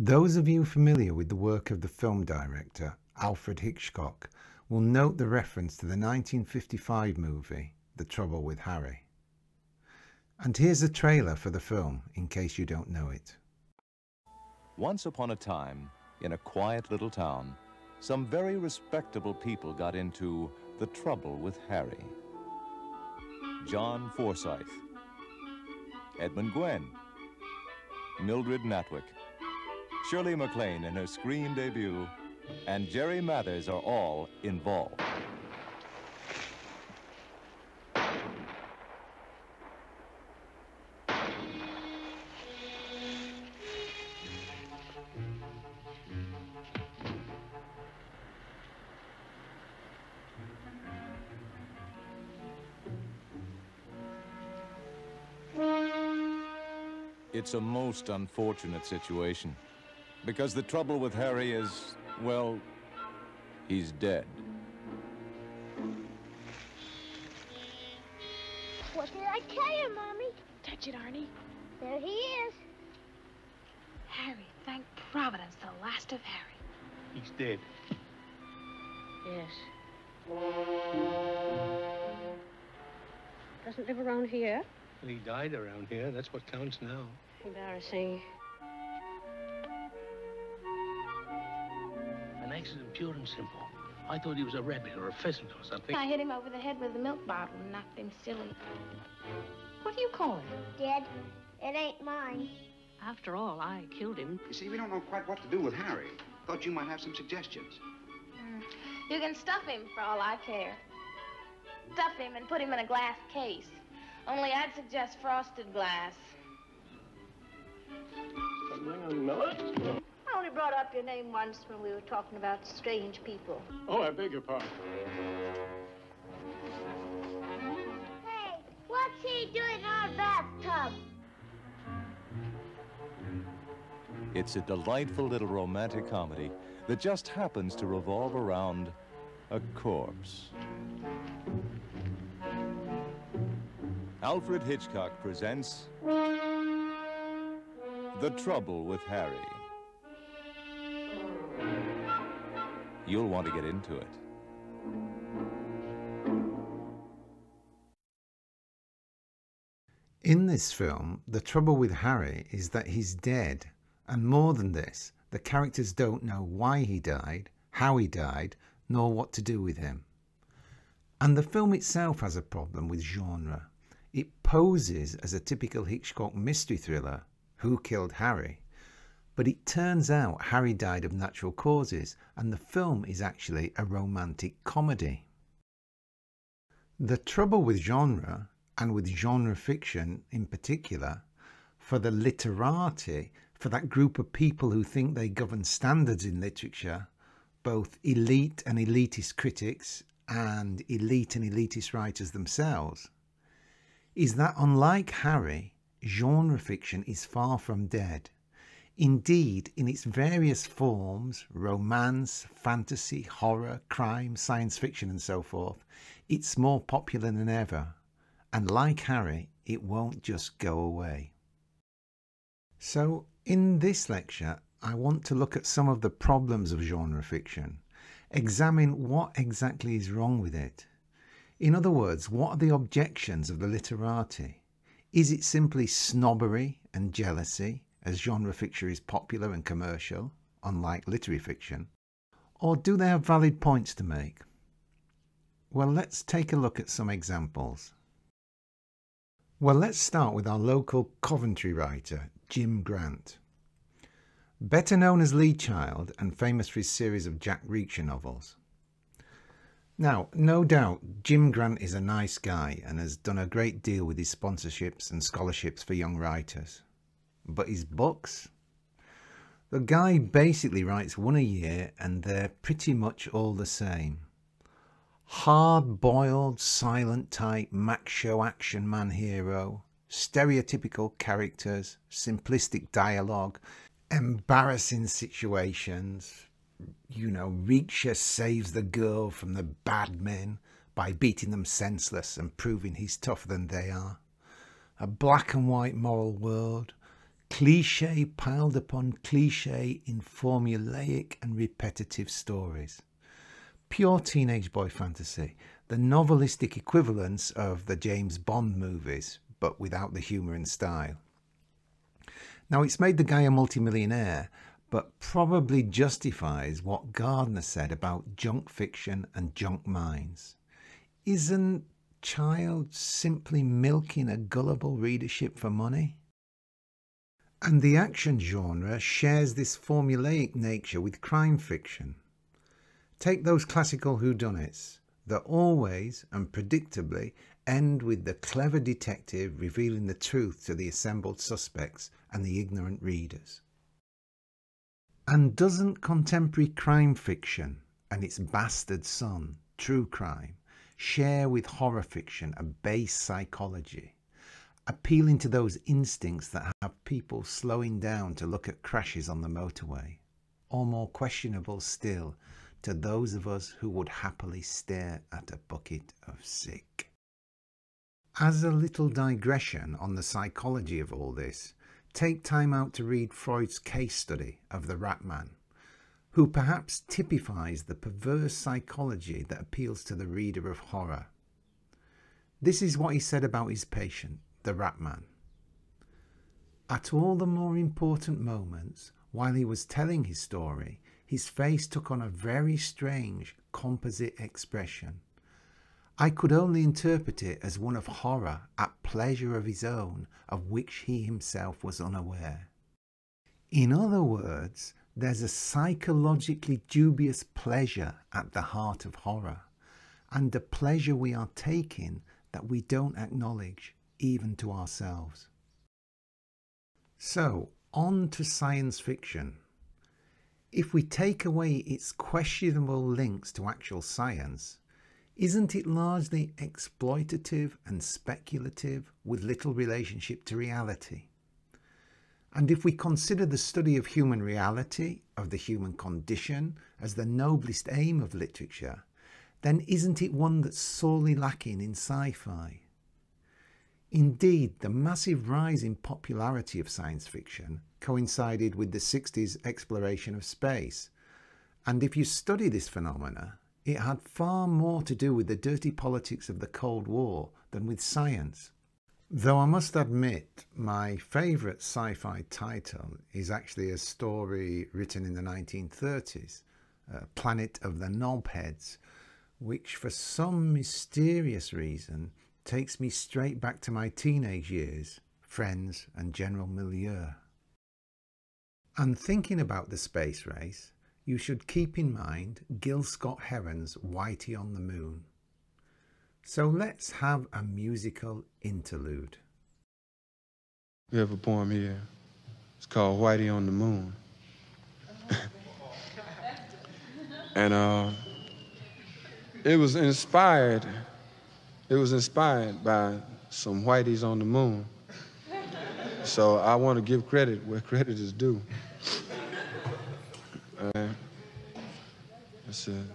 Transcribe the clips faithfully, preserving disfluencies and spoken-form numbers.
Those of you familiar with the work of the film director Alfred Hitchcock will note the reference to the nineteen fifty-five movie The Trouble with Harry. And here's a trailer for the film in case you don't know it. Once upon a time, in a quiet little town, some very respectable people got into the trouble with Harry. John Forsythe, Edmund Gwenn, Mildred Natwick, Shirley MacLaine in her screen debut, and Jerry Mathers are all involved. It's a most unfortunate situation, because the trouble with Harry is, well, he's dead. What did I tell you, Mommy? Touch it, Arnie. There he is. Harry, thank Providence, the last of Harry. He's dead. Yes. Doesn't live around here. Well, he died around here. That's what counts now. Embarrassing. An accident, pure and simple. I thought he was a rabbit or a pheasant or something. I hit him over the head with a milk bottle and knocked him silly. What do you call him? Dead. It ain't mine. After all, I killed him. You see, we don't know quite what to do with Harry. Thought you might have some suggestions. Mm. You can stuff him for all I care. Stuff him and put him in a glass case. Only I'd suggest frosted glass. I only brought up your name once when we were talking about strange people. Oh, I beg your pardon. Hey, what's he doing in our bathtub? It's a delightful little romantic comedy that just happens to revolve around a corpse. Alfred Hitchcock presents The Trouble with Harry. You'll want to get into it. In this film, the trouble with Harry is that he's dead, and more than this, the characters don't know why he died, how he died, nor what to do with him. And the film itself has a problem with genre. It poses as a typical Hitchcock mystery thriller, Who Killed Harry? But it turns out Harry died of natural causes, and the film is actually a romantic comedy. The trouble with genre, and with genre fiction in particular, for the literati, for that group of people who think they govern standards in literature, both elite and elitist critics and elite and elitist writers themselves, is that unlike Harry, genre fiction is far from dead. Indeed, in its various forms, romance, fantasy, horror, crime, science fiction and so forth, it's more popular than ever. And like Harry, it won't just go away. So, in this lecture, I want to look at some of the problems of genre fiction, examine what exactly is wrong with it. In other words, what are the objections of the literati? Is it simply snobbery and jealousy, as genre fiction is popular and commercial, unlike literary fiction? Or do they have valid points to make? Well, let's take a look at some examples. Well, let's start with our local Coventry writer, Jim Grant. Better known as Lee Child and famous for his series of Jack Reacher novels. Now, no doubt, Jim Grant is a nice guy and has done a great deal with his sponsorships and scholarships for young writers. But his books? The guy basically writes one a year and they're pretty much all the same. Hard-boiled, silent type, macho action man hero, stereotypical characters, simplistic dialogue, embarrassing situations. You know, Reacher saves the girl from the bad men by beating them senseless and proving he's tougher than they are. A black and white moral world, cliche piled upon cliche in formulaic and repetitive stories. Pure teenage boy fantasy, the novelistic equivalence of the James Bond movies, but without the humour and style. Now, it's made the guy a multimillionaire, but probably justifies what Gardner said about junk fiction and junk minds. Isn't Child simply milking a gullible readership for money? And the action genre shares this formulaic nature with crime fiction. Take those classical whodunits that always and predictably end with the clever detective revealing the truth to the assembled suspects and the ignorant readers. And doesn't contemporary crime fiction and its bastard son, true crime, share with horror fiction a base psychology, appealing to those instincts that have people slowing down to look at crashes on the motorway, or more questionable still, to those of us who would happily stare at a bucket of sick? As a little digression on the psychology of all this, take time out to read Freud's case study of the Rat Man, who perhaps typifies the perverse psychology that appeals to the reader of horror. This is what he said about his patient, the Rat Man. At all the more important moments, while he was telling his story, his face took on a very strange composite expression. I could only interpret it as one of horror at pleasure of his own, of which he himself was unaware. In other words, there's a psychologically dubious pleasure at the heart of horror, and a pleasure we are taking that we don't acknowledge, even to ourselves. So, on to science fiction. If we take away its questionable links to actual science, isn't it largely exploitative and speculative with little relationship to reality? And if we consider the study of human reality, of the human condition, as the noblest aim of literature, then isn't it one that's sorely lacking in sci-fi? Indeed, the massive rise in popularity of science fiction coincided with the sixties exploration of space. And if you study this phenomena, it had far more to do with the dirty politics of the Cold War than with science. Though I must admit, my favourite sci-fi title is actually a story written in the nineteen thirties, uh, Planet of the Knobheads, which for some mysterious reason takes me straight back to my teenage years, friends and general milieu. And thinking about the space race, you should keep in mind Gil Scott-Heron's Whitey on the Moon. So let's have a musical interlude. We have a poem here. It's called Whitey on the Moon. And uh, it was inspired, it was inspired by some whiteys on the moon. So I want to give credit where credit is due. Uh, that's it.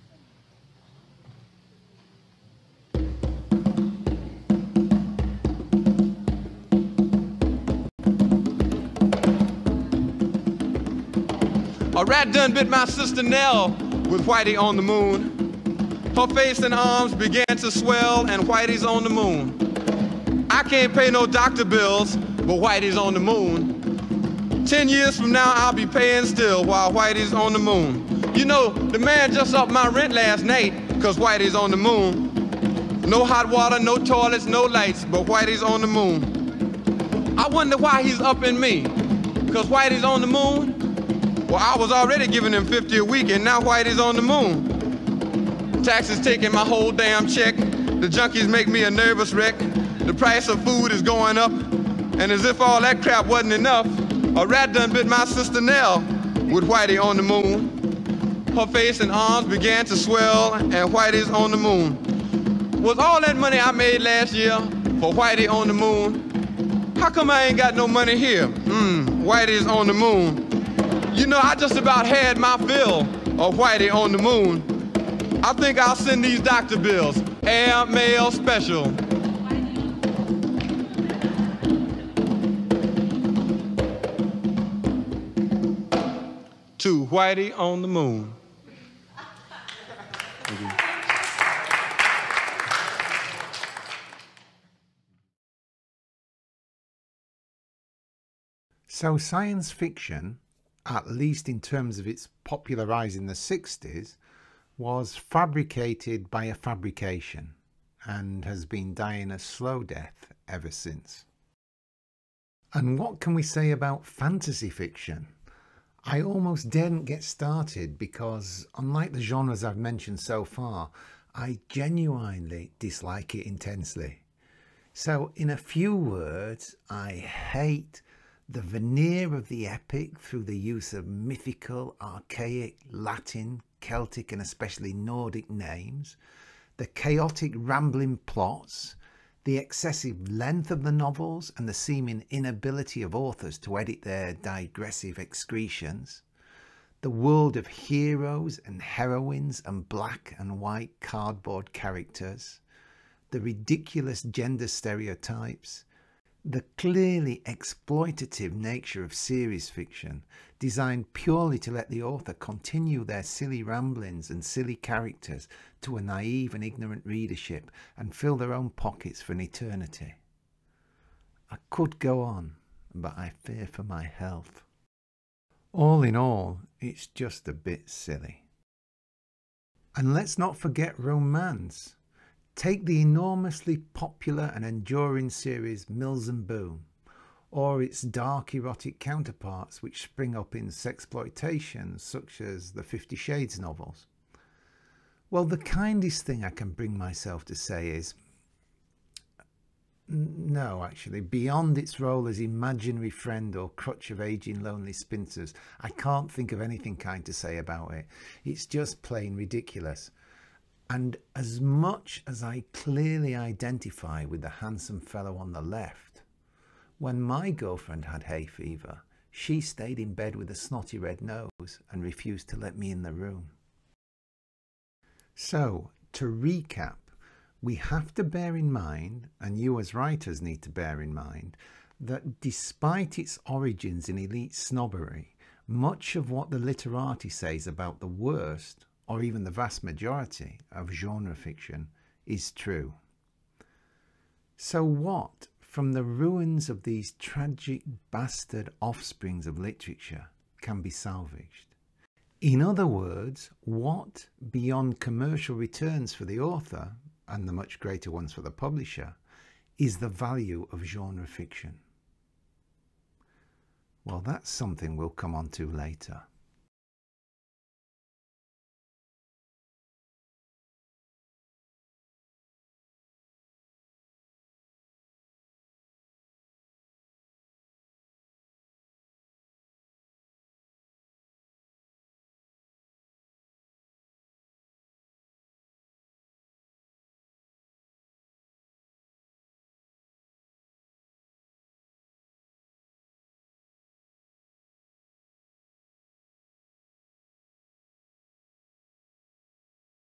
A rat done bit my sister Nell with Whitey on the moon. Her face and arms began to swell, and Whitey's on the moon. I can't pay no doctor bills, but Whitey's on the moon. Ten years from now, I'll be paying still while Whitey's on the moon. You know, the man just upped my rent last night, cause Whitey's on the moon. No hot water, no toilets, no lights, but Whitey's on the moon. I wonder why he's upping me, cause Whitey's on the moon? Well, I was already giving him fifty a week, and now Whitey's on the moon. Taxes taking my whole damn check. The junkies make me a nervous wreck. The price of food is going up. And as if all that crap wasn't enough, a rat done bit my sister Nell with Whitey on the moon. Her face and arms began to swell, and Whitey's on the moon. Was all that money I made last year for Whitey on the moon? How come I ain't got no money here? Mmm, Whitey's on the moon. You know, I just about had my fill of Whitey on the moon. I think I'll send these doctor bills, air mail special. Whitey on the Moon. Thank you. So science fiction, at least in terms of its popular rise in the sixties, was fabricated by a fabrication and has been dying a slow death ever since. And what can we say about fantasy fiction? I almost daren't get started because, unlike the genres I've mentioned so far, I genuinely dislike it intensely. So in a few words, I hate the veneer of the epic through the use of mythical, archaic, Latin, Celtic and especially Nordic names, the chaotic rambling plots, the excessive length of the novels and the seeming inability of authors to edit their digressive excretions, the world of heroes and heroines and black and white cardboard characters, the ridiculous gender stereotypes, the clearly exploitative nature of series fiction, designed purely to let the author continue their silly ramblings and silly characters to a naive and ignorant readership and fill their own pockets for an eternity. I could go on, but I fear for my health. All in all, it's just a bit silly. And let's not forget romance. Take the enormously popular and enduring series Mills and Boon, or its dark erotic counterparts which spring up in sexploitation such as the Fifty Shades novels. Well, the kindest thing I can bring myself to say is, no, actually, beyond its role as imaginary friend or crutch of aging lonely spinsters, I can't think of anything kind to say about it. It's just plain ridiculous. And as much as I clearly identify with the handsome fellow on the left, when my girlfriend had hay fever, she stayed in bed with a snotty red nose and refused to let me in the room. So, to recap, we have to bear in mind, and you as writers need to bear in mind, that despite its origins in elite snobbery, much of what the literati says about the worst, or even the vast majority, of genre fiction is true. So what, from the ruins of these tragic bastard offsprings of literature, can be salvaged? In other words, what, beyond commercial returns for the author, and the much greater ones for the publisher, is the value of genre fiction? Well, that's something we'll come on to later.